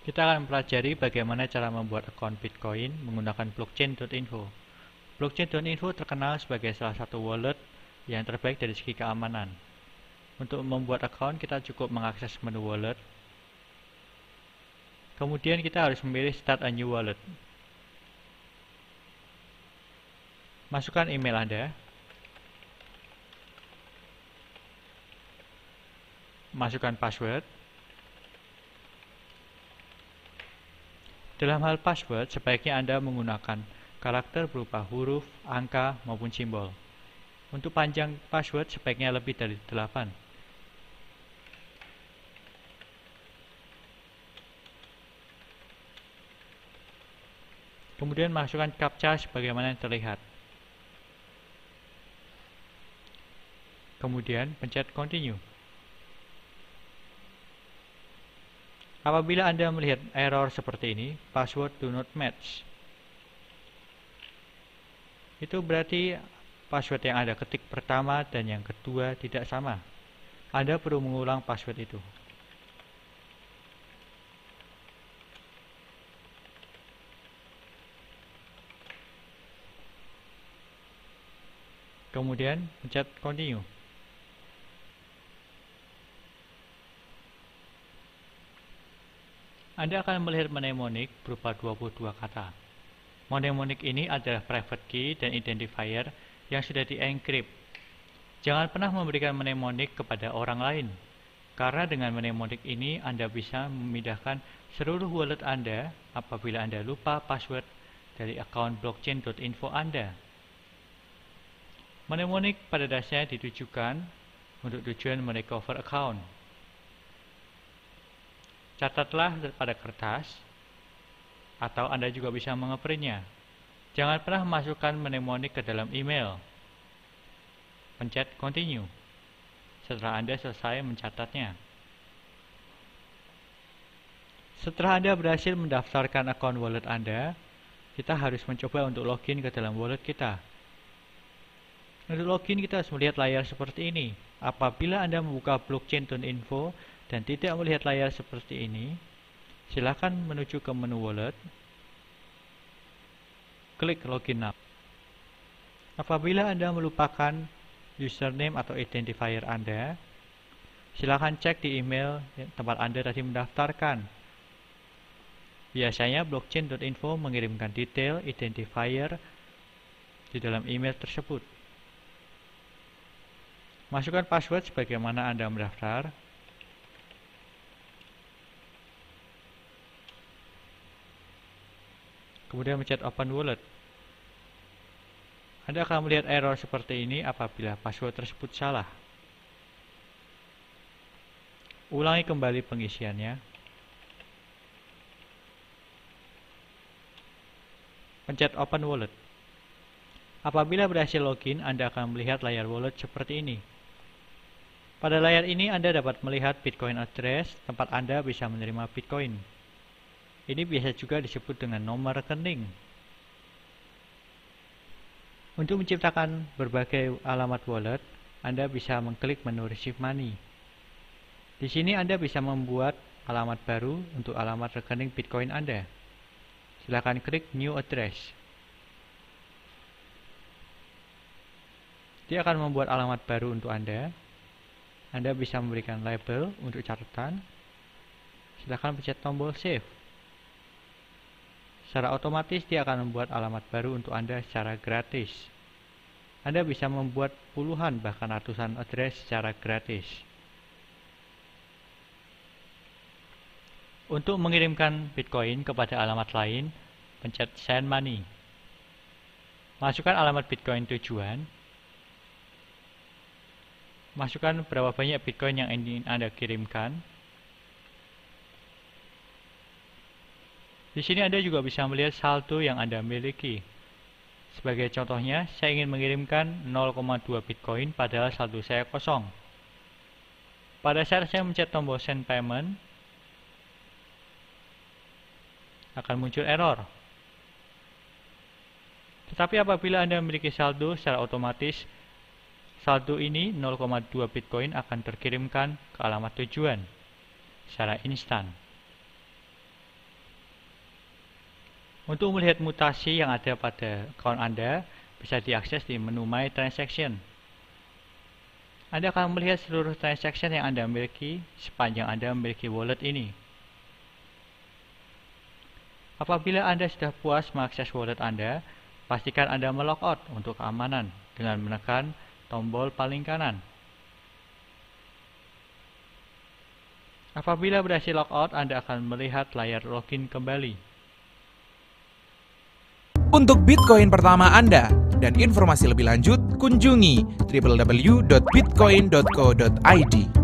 Kita akan mempelajari bagaimana cara membuat akun Bitcoin menggunakan blockchain.info. Blockchain.info terkenal sebagai salah satu wallet yang terbaik dari segi keamanan. Untuk membuat akun, kita cukup mengakses menu wallet. Kemudian kita harus memilih Start a New Wallet. Masukkan email Anda. Masukkan password. Dalam hal password, sebaiknya Anda menggunakan karakter berupa huruf, angka, maupun simbol. Untuk panjang password sebaiknya lebih dari 8. Kemudian masukkan captcha sebagaimana yang terlihat. Kemudian pencet continue. Apabila Anda melihat error seperti ini, password do not match, itu berarti password yang Anda ketik pertama dan yang kedua tidak sama. Anda perlu mengulang password itu. Kemudian pencet continue. Anda akan melihat mnemonic berupa 22 kata. Mnemonic ini adalah private key dan identifier yang sudah di-encrypt. Jangan pernah memberikan mnemonic kepada orang lain, karena dengan mnemonic ini Anda bisa memindahkan seluruh wallet Anda apabila Anda lupa password dari akun blockchain.info Anda. Mnemonic pada dasarnya ditujukan untuk tujuan merecover account. Catatlah pada kertas, atau Anda juga bisa mengeprintnya. Jangan pernah memasukkan mnemonic ke dalam email. Pencet continue setelah Anda selesai mencatatnya. Setelah Anda berhasil mendaftarkan akun wallet Anda, kita harus mencoba untuk login ke dalam wallet kita. Untuk login, kita harus melihat layar seperti ini. Apabila Anda membuka blockchain.info dan tidak melihat layar seperti ini, silakan menuju ke menu wallet, klik login now. Apabila Anda melupakan username atau identifier Anda, silakan cek di email tempat Anda tadi mendaftarkan. Biasanya blockchain.info mengirimkan detail identifier di dalam email tersebut. Masukkan password sebagaimana Anda mendaftar. Kemudian pencet open wallet. Anda akan melihat error seperti ini apabila password tersebut salah. Ulangi kembali pengisiannya. Pencet open wallet. Apabila berhasil login, Anda akan melihat layar wallet seperti ini. Pada layar ini Anda dapat melihat Bitcoin address, tempat Anda bisa menerima Bitcoin. Ini biasa juga disebut dengan nomor rekening. Untuk menciptakan berbagai alamat wallet, Anda bisa mengklik menu Receive Money. Di sini Anda bisa membuat alamat baru untuk alamat rekening Bitcoin Anda. Silakan klik New Address. Dia akan membuat alamat baru untuk Anda. Anda bisa memberikan label untuk catatan. Silakan pencet tombol Save. Secara otomatis dia akan membuat alamat baru untuk Anda secara gratis. Anda bisa membuat puluhan bahkan ratusan address secara gratis. Untuk mengirimkan Bitcoin kepada alamat lain, pencet Send Money. Masukkan alamat Bitcoin tujuan. Masukkan berapa banyak Bitcoin yang ingin Anda kirimkan. Di sini Anda juga bisa melihat saldo yang Anda miliki. Sebagai contohnya, saya ingin mengirimkan 0,2 Bitcoin padahal saldo saya kosong. Pada saat saya mencet tombol Send Payment, akan muncul error. Tetapi apabila Anda memiliki saldo, secara otomatis saldo ini 0,2 Bitcoin akan terkirimkan ke alamat tujuan secara instan. Untuk melihat mutasi yang ada pada account Anda, bisa diakses di menu My Transaction. Anda akan melihat seluruh transaction yang Anda miliki sepanjang Anda memiliki wallet ini. Apabila Anda sudah puas mengakses wallet Anda, pastikan Anda melogout untuk keamanan dengan menekan tombol paling kanan. Apabila berhasil logout, Anda akan melihat layar login kembali. Untuk Bitcoin pertama Anda dan informasi lebih lanjut, kunjungi www.bitcoin.co.id.